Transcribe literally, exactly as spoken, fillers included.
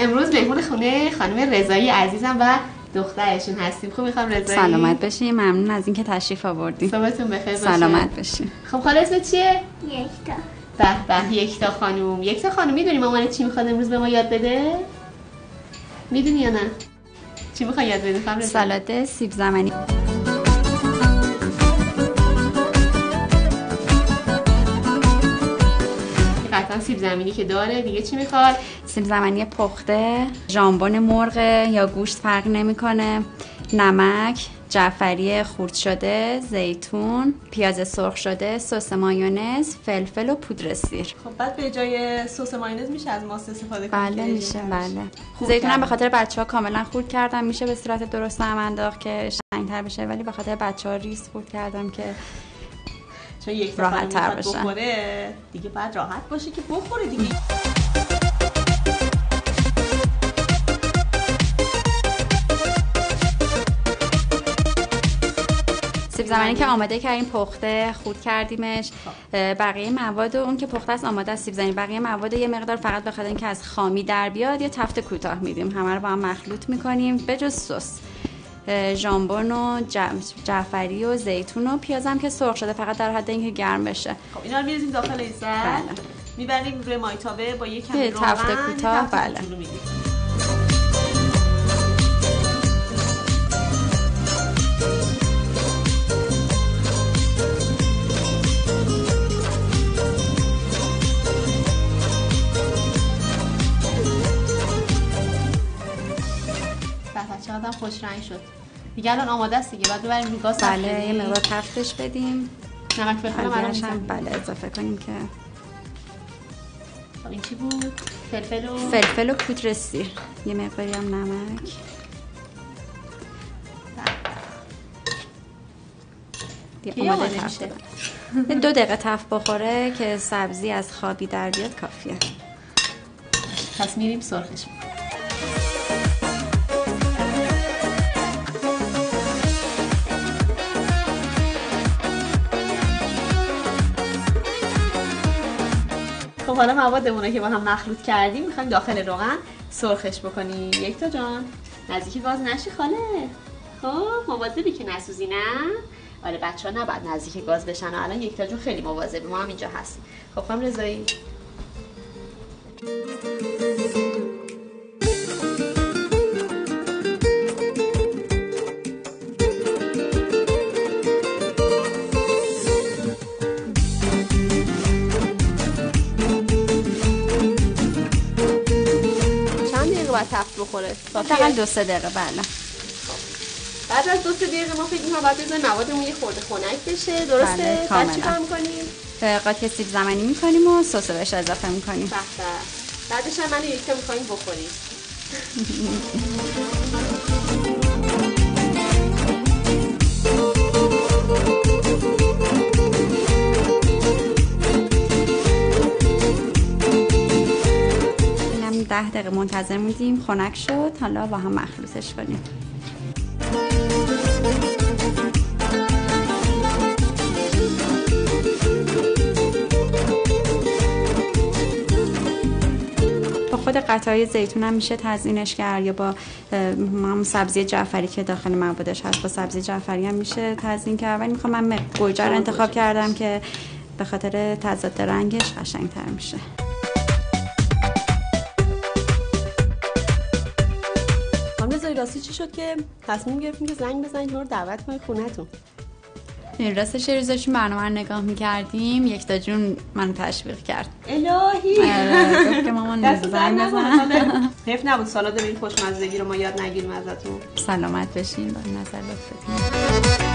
امروز مهمون خونه خانم رضایی عزیزم و دخترشون هستیم. خوب میخوام رضایی؟ سلامت بشین، ممنون از اینکه تشریف آوردین. صبحتون بخیر باشه. سلامت بشین. خب خاله اسمت چیه؟ یکتا. به به یکتا خانم. یکتا خانم میدونی مامانت چی میخواد امروز به ما یاد بده؟ میدونی یا نه؟ چی میخواد یاد بده خانم رضایی؟ سالاد سیب زمینی. قطعا سیب زمینی که داره. دیگه چی میخواد؟ سیب زمینی پخته، ژامبون مرغ یا گوشت فرق نمیکنه، نمک، جعفری خرد شده، زیتون، پیاز سرخ شده، سس مایونز، فلفل و پودر سیر. خب بعد به جای سس مایونز میشه از ماست استفاده کنیم؟ بله میشه، بله. زیتون هم به خاطر بچه‌ها کاملا خرد کردم، میشه به صورت درست هم انداخت که قشنگ‌تر بشه، ولی به خاطر بچه‌ها ریز خرد کردم که چون یک راحت تر باشه. بخوره دیگه بعد راحت باشه که بخوره دیگه. سیب زمینی که آماده کردیم پخته، خرد کردیمش. بقیه مواد اون که پخته است آماده است سیب زمینی. بقیه مواد یه مقدار فقط بخاطر اینکه از خامی در بیاد یه تفت کوتاه میدیم. همه رو با هم مخلوط میکنیم به جز سس. ژامبون و جعفری و زیتون و پیازم که سرخ شده فقط در حد اینکه گرم بشه. خب اینا رو می‌ریزیم داخل این سر. بله. می‌بریم روی مایتابه با یک کمی روغن. تفت کوتاه. بله. چقدر خوش رنگ شد. دیگه الان آماده است دیگه. بعد ببریم رو گاز. بله یه مقدار تفتش بدیم. نمک فلفل هم الان بله اضافه کنیم که این چی بود؟ فلفل و فلفل و پودر سیر. یه مقداری هم نمک. دیگه آماده میشه. دو دقیقه تفت بخوره که سبزی از خوابی در بیاد کافیه. پس میریم سرخش. خب حالا موادمون رو که با هم مخلوط کردیم میخوایم داخل روغن سرخش بکنیم. یکتا جان نزدیک گاز نشی خاله. خب مواظبی که نسوزی نه؟ آره بچه ها نباید نزدیک گاز بشن. الان یکتا جون خیلی مواظبه، ما هم اینجا هستیم. خب خانم رضایی باید تفت بخوره. فقط دو سه دقیقه. بله. بعد از دو سه دقیقه ما فکر می‌کنم باید بذاریم موادمون یه خورده خنک بشه. درسته؟ بله، بعد چیکار می‌کنیم؟ قاطی سیب زمینی می‌کنیم و سس بهش اضافه می‌کنیم. بله. بعدش هم من یکتا می‌خوایم بخوریم. ده دقیقه منتظر موندیم خنک شد. حالا با هم مخلوطش کنیم. با خود قطعای زیتون هم میشه تزیینش کرد یا با هم سبزی جعفری که داخل موادش هست با سبزی جعفری هم میشه تزیین کرد. ولی میخوام من گوجه رو انتخاب کردم که به خاطر تضاد رنگش قشنگ‌تر میشه. راستی چی شد که تصمیم گرفتیم که زنگ بزنید ما رو دعوت کنید خونه‌تون؟ راستش یه روزش برنامه رو نگاه می‌کردیم یکتا جون منو تشویق کرد. الهی گفت که مامان زنگ بزن. حیف نبود سالاد به این خوشمزگی رو ما یاد نگیریم ازتون. سلامت بشین با نظر لطفتون.